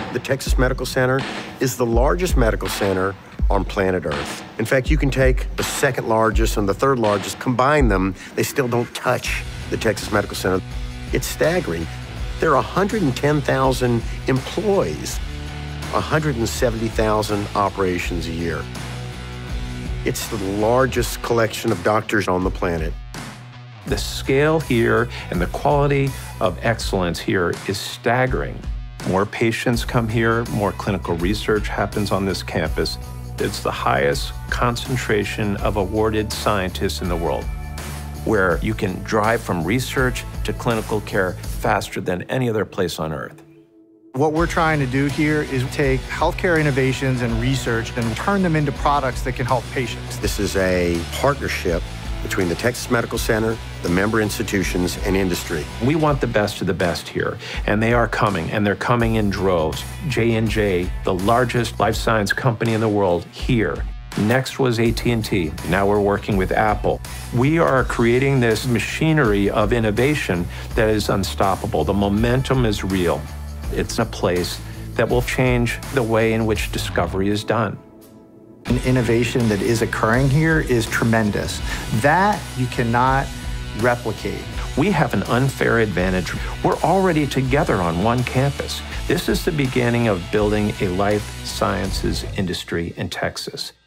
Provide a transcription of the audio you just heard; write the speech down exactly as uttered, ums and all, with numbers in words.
The Texas Medical Center is the largest medical center on planet Earth. In fact, you can take the second largest and the third largest, combine them, they still don't touch the Texas Medical Center. It's staggering. There are one hundred ten thousand employees, one hundred seventy thousand operations a year. It's the largest collection of doctors on the planet. The scale here and the quality of excellence here is staggering. More patients come here, more clinical research happens on this campus. It's the highest concentration of awarded scientists in the world, where you can drive from research to clinical care faster than any other place on Earth. What we're trying to do here is take healthcare innovations and research and turn them into products that can help patients. This is a partnership between the Texas Medical Center, the member institutions, and industry. We want the best of the best here, and they are coming, and they're coming in droves. J and J, the largest life science company in the world, here. Next was A T and T. Now we're working with Apple. We are creating this machinery of innovation that is unstoppable. The momentum is real. It's a place that will change the way in which discovery is done. An innovation that is occurring here is tremendous. That you cannot replicate. We have an unfair advantage. We're already together on one campus. This is the beginning of building a life sciences industry in Texas.